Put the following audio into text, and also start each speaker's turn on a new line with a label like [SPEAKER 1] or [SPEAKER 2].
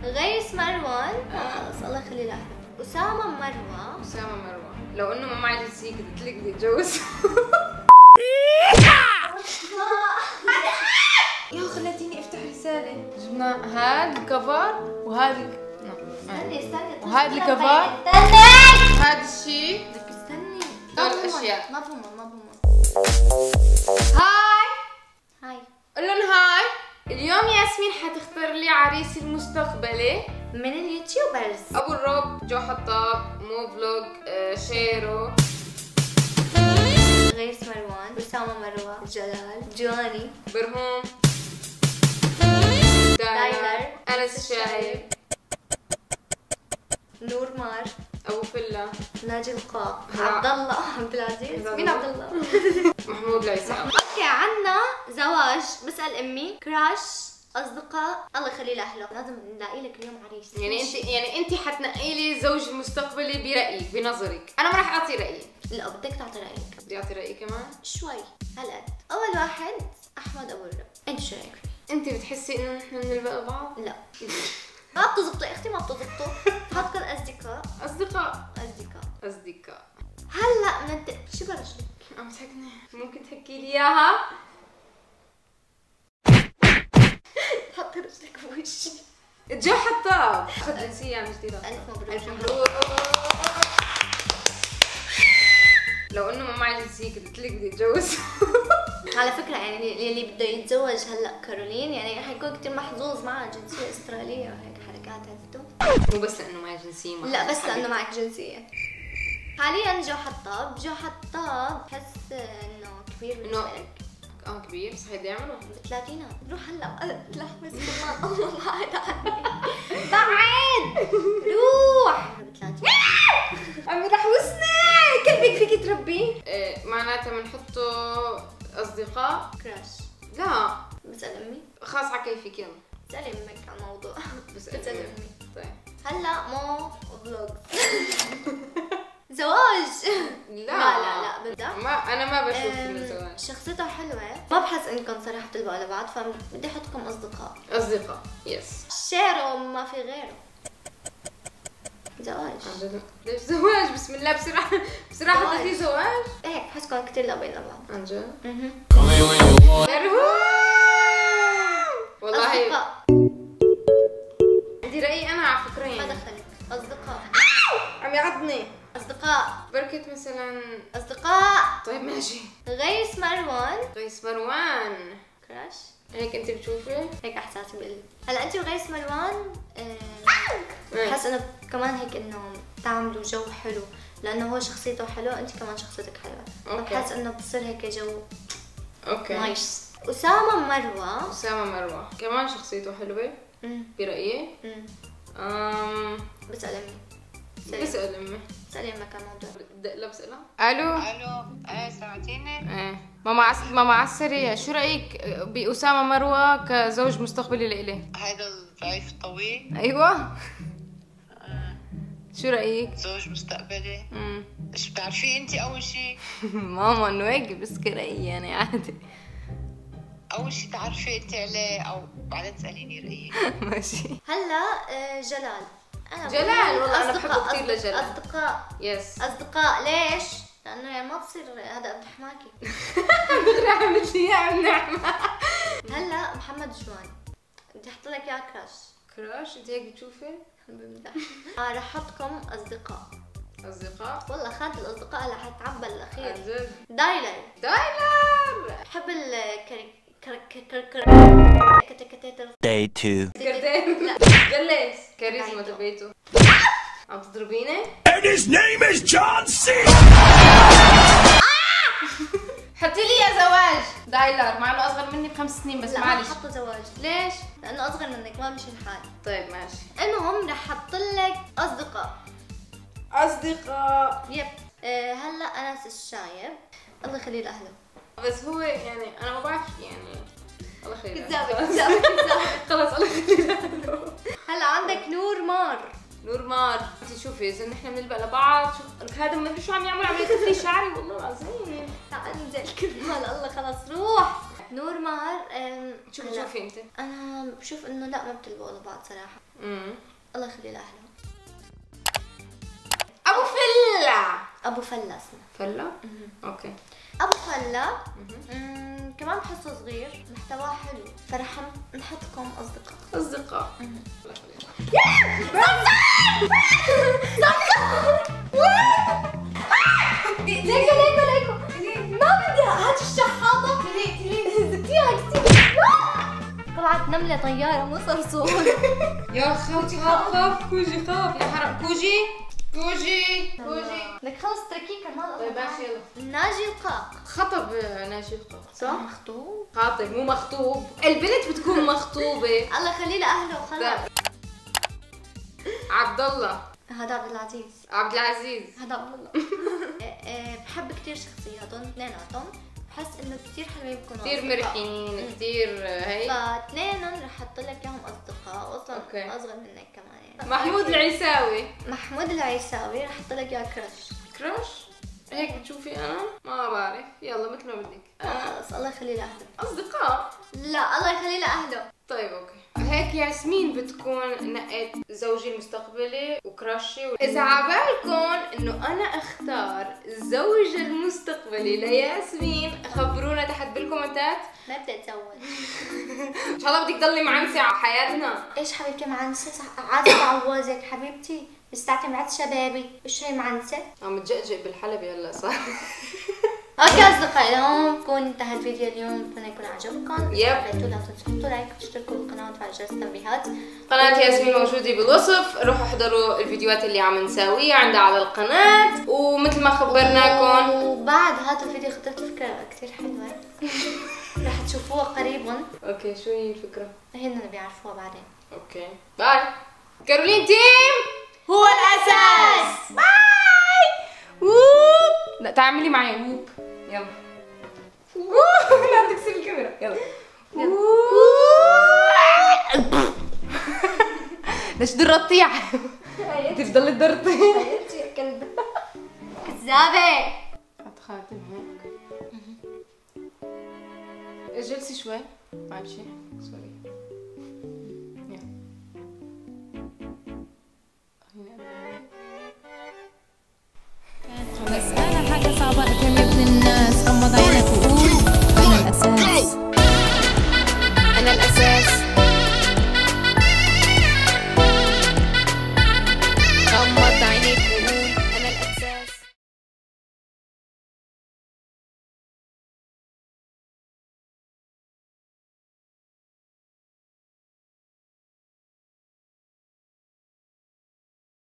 [SPEAKER 1] غيث مروان. خلص الله يخلي له. أسامة مروة.
[SPEAKER 2] أسامة مروة. لو إنه ما معي جنسية كنت قلت لك بدي أتجوز. يا خلتيني افتح رسالة. جبنا هاد الكفر وهذا
[SPEAKER 1] استني
[SPEAKER 2] وهذا الكفر.
[SPEAKER 1] استني
[SPEAKER 2] هذا الشيء.
[SPEAKER 1] استني.
[SPEAKER 2] دول الأشياء.
[SPEAKER 1] ما بهمن.
[SPEAKER 2] هاي. قول لهم هاي. اليوم ياسمين حتختار لي عريسي المستقبلي
[SPEAKER 1] من اليوتيوبرز.
[SPEAKER 2] أبو الرب، جو حطاب، مو فلوج، شيرو،
[SPEAKER 1] غيث مروان، أسامة مروة، جلال، جواني،
[SPEAKER 2] برهوم، دايلر، أنس الشايب،
[SPEAKER 1] نور مار،
[SPEAKER 2] أبو فلا،
[SPEAKER 1] ناجي القاء، عبد الله عبد العزيز. مين عبد الله؟
[SPEAKER 2] محمود العيسى.
[SPEAKER 1] اوكي عنا زواج، بسأل امي، كراش، اصدقاء، الله يخلي لاهله. لازم نلاقي لك اليوم عريس.
[SPEAKER 2] يعني انت حتنقي لي زوج المستقبلي برايك بنظرك. انا ما راح اعطي رايي.
[SPEAKER 1] لا بدك تعطي رايك.
[SPEAKER 2] بدي اعطي رايي كمان
[SPEAKER 1] شوي هالقد. اول واحد احمد ابو الرب. انت شو رايك فيه؟
[SPEAKER 2] انت بتحسي انه نحن بنلبق بعض؟
[SPEAKER 1] لا ما بتزبطوا يا اختي، ما بتزبطوا. هاتكن اصدقاء.
[SPEAKER 2] اصدقاء.
[SPEAKER 1] هلا شو برش لك؟
[SPEAKER 2] عم تحكني، ممكن تحكي لي اياها؟
[SPEAKER 1] حطي رجلك بوشي.
[SPEAKER 2] جو حطاب. اخذ جنسية جديدة.
[SPEAKER 1] الف مبروك.
[SPEAKER 2] الف مبروك. لو انه ما معي جنسية كنت قلت لك بدي اتجوز.
[SPEAKER 1] على فكرة يعني اللي بده يتزوج هلا كارولين يعني حيكون كثير محظوظ معها جنسية استرالية وهيك حركات. عرفتوا؟
[SPEAKER 2] مو بس لانه معي جنسية.
[SPEAKER 1] لا بس لانه معك جنسية. حاليا جو حطاب بحس انه كبير بالنسبة لك.
[SPEAKER 2] كبير صحيح. بدي اعمله
[SPEAKER 1] بالثلاثينات. روح هلا. لا بس الله بعد عني. بعد روح بالثلاثينات.
[SPEAKER 2] عمي رح وسني.
[SPEAKER 1] كلبك فيك تربيه؟
[SPEAKER 2] معناتها بنحطه اصدقاء.
[SPEAKER 1] كراش.
[SPEAKER 2] لا
[SPEAKER 1] بسأل امي.
[SPEAKER 2] خاص على كيفك يلا.
[SPEAKER 1] بسأل امك عن الموضوع.
[SPEAKER 2] بسأل امي. طيب
[SPEAKER 1] هلا مو فلوج. زواج. لا بدأ.
[SPEAKER 2] انا ما بشوف انه زواج.
[SPEAKER 1] شخصيته حلوة، ما بحس انكم صراحة بتلبقوا لبعض، فبدي احطكم اصدقاء.
[SPEAKER 2] يس.
[SPEAKER 1] شيرو ما في غيره. زواج.
[SPEAKER 2] ليش زواج؟ بسم الله. بسرعة حطيتي زواج؟
[SPEAKER 1] هيك بحسكم كثير لابقين لبعض.
[SPEAKER 2] عن جد؟ والله
[SPEAKER 1] أصدقاء.
[SPEAKER 2] عندي رأيي أنا على فكرة يعني.
[SPEAKER 1] ما دخلك. أصدقاء.
[SPEAKER 2] عم يعضني.
[SPEAKER 1] أصدقاء.
[SPEAKER 2] بركت مثلا.
[SPEAKER 1] أصدقاء.
[SPEAKER 2] طيب ماشي.
[SPEAKER 1] غيث مروان.
[SPEAKER 2] كراش. هيك أنت بتشوفي؟
[SPEAKER 1] هيك إحساسي بقول. هلا أنت وغيث مروان بحس إنه كمان هيك إنه تعملوا جو حلو، لأنه هو شخصيته حلوة، أنت كمان شخصيتك حلوة. بحس إنه بصير هيك جو. نايس. أسامة مروة
[SPEAKER 2] كمان شخصيته حلوة. برأيي.
[SPEAKER 1] بسأل أمي.
[SPEAKER 2] بسأل أمي
[SPEAKER 1] عن الموضوع.
[SPEAKER 2] لا بسألها. ألو.
[SPEAKER 3] سمعتيني؟
[SPEAKER 2] ماما على السريع، شو رأيك بأسامة مروة كزوج مستقبلي لإلي؟
[SPEAKER 3] هذا الضعيف الطويل.
[SPEAKER 2] أيوة. شو رأيك؟
[SPEAKER 3] زوج مستقبلي. ايش بتعرفيه انت اول شيء؟
[SPEAKER 2] ماما انه هيك بس كرأيي يعني عادي.
[SPEAKER 3] اول شيء تعرفي انت عليه او بعدين تسأليني رأيك.
[SPEAKER 2] ماشي.
[SPEAKER 1] هلا جلال.
[SPEAKER 2] جلال والله انا بحبه كثير لجلال.
[SPEAKER 1] أصدقاء.
[SPEAKER 2] يس.
[SPEAKER 1] أصدقاء ليش؟ لأنه يعني ما بصير هذا قد حماكي.
[SPEAKER 2] بغير عملت لي اياه نعمة.
[SPEAKER 1] هلا محمد جواني. بدي أحط لك إياه
[SPEAKER 2] كراش. أنت هيك بتشوفي؟
[SPEAKER 1] بمزح. رح أحطكم أصدقاء. والله خانة الأصدقاء هلا حتعبى الأخير.
[SPEAKER 2] عن جد.
[SPEAKER 1] دايلر. بحب
[SPEAKER 4] Day 2.
[SPEAKER 2] جلس. كاريزما تبعته. عم تضربيني؟
[SPEAKER 4] And his name is John C.
[SPEAKER 2] حطي لي يا زواج. دايلر مع انه اصغر مني ب5 سنين بس معلش.
[SPEAKER 1] لا حطوا زواج.
[SPEAKER 2] ليش؟
[SPEAKER 1] لأنه أصغر منك ما بمشي الحال.
[SPEAKER 2] طيب ماشي.
[SPEAKER 1] المهم رح أحط لك أصدقاء. يب. هلا أنس الشايب، الله يخليه لأهله.
[SPEAKER 2] بس هو يعني انا ما بعرف يعني الله يخليه.
[SPEAKER 1] كذابة.
[SPEAKER 2] خلص الله يخليه لأهله.
[SPEAKER 1] هلا عندك نور مار.
[SPEAKER 2] انت شوفي اذا نحن بنلبق لبعض شو هذا ما ادري شو عم يعمل تفلي شعري والله العظيم.
[SPEAKER 1] تعال ننزل كرمال الله خلص روح. نور مار
[SPEAKER 2] شوفي انت.
[SPEAKER 1] انا بشوف انه لا ما بتلبقوا لبعض صراحه. الله يخلي لاهله.
[SPEAKER 2] ابو فله.
[SPEAKER 1] ابو فله اسمه.
[SPEAKER 2] فله؟ اوكي.
[SPEAKER 1] ابو فله كمان بحسه صغير، محتواه حلو، فرح نحطكم اصدقاء.
[SPEAKER 2] الله يخليك.
[SPEAKER 1] ليكو ما بدي هات الشحاطه. طلعت نمله طياره مو صرصور.
[SPEAKER 2] يا خوتي خاف كوجي خاف يا حرام. كوجي
[SPEAKER 1] بدك خلص تركيه كمان.
[SPEAKER 2] طيب ماشي يلا.
[SPEAKER 1] ناجي القاق
[SPEAKER 2] خطب ناجي القاق صح؟
[SPEAKER 1] مخطوب.
[SPEAKER 2] خاطب مو مخطوب. البنت بتكون مخطوبة.
[SPEAKER 1] الله يخليه لاهله وخلاص.
[SPEAKER 2] عبد الله.
[SPEAKER 1] هذا عبد العزيز.
[SPEAKER 2] عبد العزيز.
[SPEAKER 1] هذا عبد الله. بحب كثير شخصياتهم اثنيناتهم، بحس انه كثير حلوين بيكونوا
[SPEAKER 2] كثير مرحين كثير هي.
[SPEAKER 1] فاثنينهم رح احط لك اياهم اصدقاء، اصلا
[SPEAKER 2] أوكي.
[SPEAKER 1] اصغر منك كمان يعني.
[SPEAKER 2] محمود العيساوي.
[SPEAKER 1] محمود العيساوي رح احط لك اياه
[SPEAKER 2] كراش هيك بتشوفي انا ما بعرف. يلا مثل ما بدك.
[SPEAKER 1] خلص الله يخليه لاهله.
[SPEAKER 2] اصدقاء.
[SPEAKER 1] لا الله يخليه لاهله.
[SPEAKER 2] طيب اوكي. هيك ياسمين بتكون نقت زوجي المستقبلي وكراشي. اذا عبالكم انه انا اختار زوجي المستقبلي لياسمين خبرونا تحت بالكومنتات.
[SPEAKER 1] ما بدي اتزوج.
[SPEAKER 2] ان شاء الله بدك تضلي معنسه على حياتنا.
[SPEAKER 1] ايش حبيبتي معنسه؟ عادي بعوزك حبيبتي، بستعتم بعد شبابي. ايش هي معنسه؟
[SPEAKER 2] عم تجقجق بالحلبة هلا صح.
[SPEAKER 1] اوكي اصدقائي، لهون بكون انتهى الفيديو اليوم. بتمنى يكون عجبكم. اذا حبيتوا لا تنسوا تحطوا لايك وتشتركوا بالقناه وتفعلوا جرس التنبيهات.
[SPEAKER 2] قناة ياسمين موجودة بالوصف. روحوا احضروا الفيديوهات اللي عم نساويها عندها على القناة، ومثل ما خبرناكم
[SPEAKER 1] وبعد هذا الفيديو خطرت فكرة كثير حلوة رح تشوفوها قريبا.
[SPEAKER 2] اوكي شو هي الفكرة؟
[SPEAKER 1] هن بيعرفوها بعدين.
[SPEAKER 2] اوكي باي. كارولين تيم
[SPEAKER 1] هو الاساس.
[SPEAKER 2] باي. ووب. لا تعملي معي ووب. يلا. ووب. لا تكسري الكاميرا. يلا. ليش درطيع؟ انت بتضلي تدرطي.
[SPEAKER 1] يا كلب كذابة.
[SPEAKER 2] حط خاتم هيك. اجلسي شوي. معلش سوري.